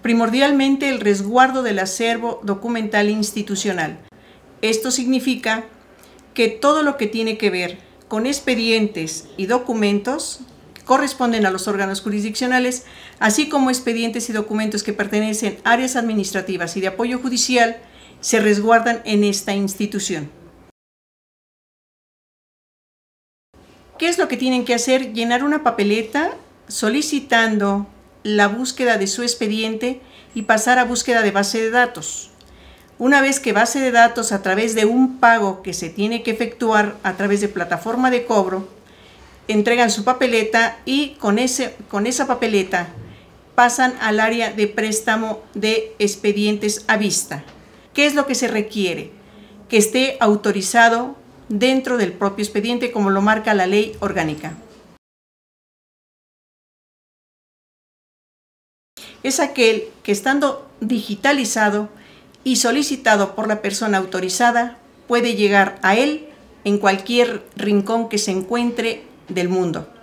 primordialmente el resguardo del acervo documental institucional. Esto significa que todo lo que tiene que ver con expedientes y documentos corresponden a los órganos jurisdiccionales, así como expedientes y documentos que pertenecen a áreas administrativas y de apoyo judicial, se resguardan en esta institución. ¿Qué es lo que tienen que hacer? Llenar una papeleta solicitando la búsqueda de su expediente y pasar a búsqueda de base de datos. Una vez que base de datos, a través de un pago que se tiene que efectuar a través de plataforma de cobro, entregan su papeleta y con esa papeleta pasan al área de préstamo de expedientes a vista. ¿Qué es lo que se requiere? Que esté autorizado dentro del propio expediente, como lo marca la ley orgánica. Es aquel que, estando digitalizado y solicitado por la persona autorizada, puede llegar a él en cualquier rincón que se encuentre del mundo.